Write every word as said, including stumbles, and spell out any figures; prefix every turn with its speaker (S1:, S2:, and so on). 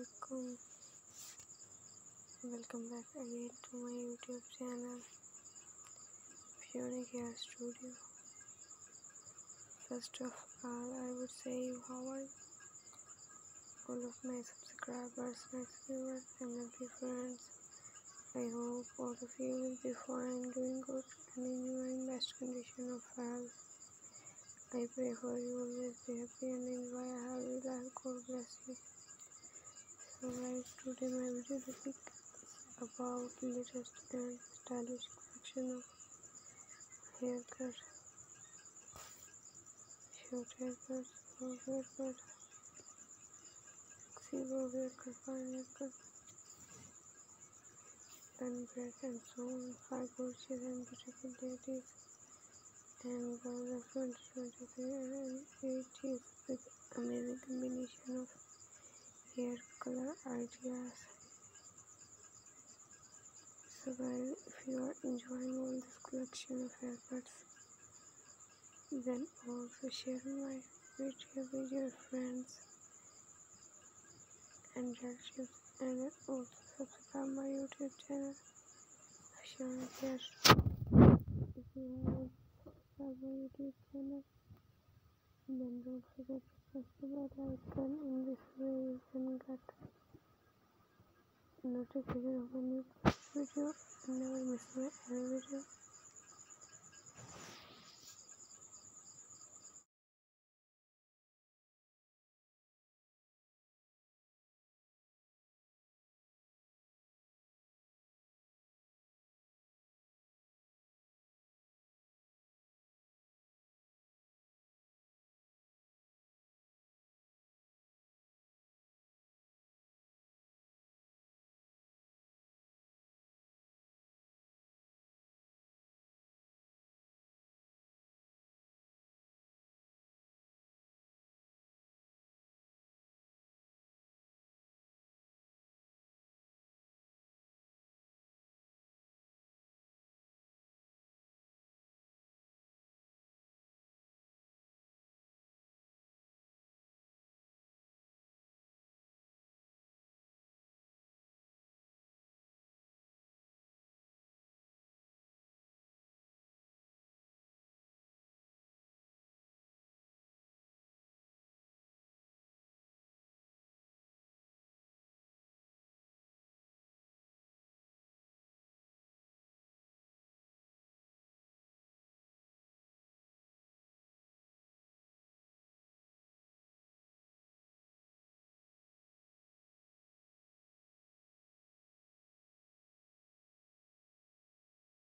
S1: Assalamualaikum. Welcome back again to my YouTube channel, Fiona Care Studio. First of all, I would say how are all of my subscribers, my viewers, and lovely friends. I hope all of you will be fine, doing good, and enjoying best condition of health. I pray for you always be happy and enjoy a healthy life. God bless you. So guys, today my video topic is about latest and stylish collection of haircut, short haircut, long haircut, zero haircut, fine haircut, bun bread and so on. Five gorgeous and beautiful ladies and girls of twenty twenty-three and eighties with amazing combination of hair color ideas. So guys, if you are enjoying all this collection of haircuts, then also share my video with your friends and relatives, and also subscribe my YouTube channel, Fiona Care Studio. If you haven't subscribed my YouTube channel, then don't forget to press the bell icon. In this way you can get notification of a new video and never miss my any video.